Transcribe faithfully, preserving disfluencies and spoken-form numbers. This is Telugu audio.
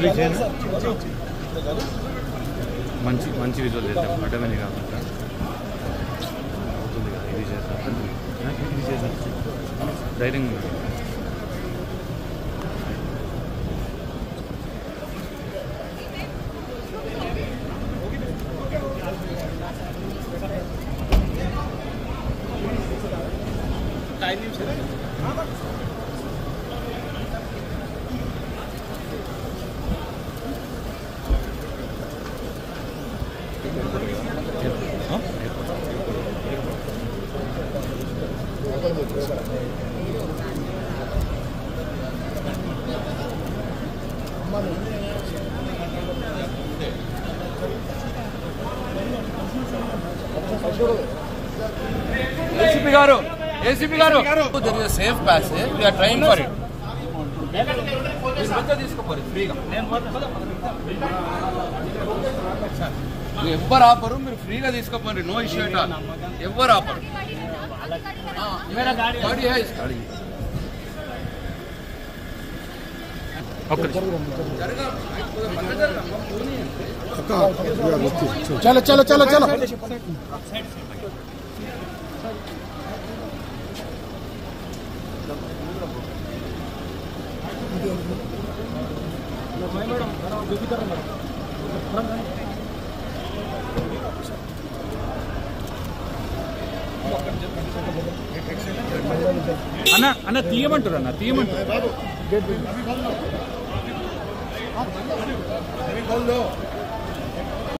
మంచి మంచి విజువల్ చేద్దాం అడ్డమని కాకుండా అవుతుంది కదా ఇది చేద్దాం ఇది చేద్దాం ధైర్యంగా A C P గారు A C P గారు there is a safe passage we are trying for it తీసుకోపోరు ఫ్రీగా ఎవ్వరు ఆపరు మీరు ఫ్రీగా తీసుకోపోండి నో ఇష్యూ ఎట్ ఆల్ ఎవ్వరు ఆపరు గాడి है इसका चलो चलो चलो चलो అన్న అన్న తీయమంటారు అన్న తీయమంటారు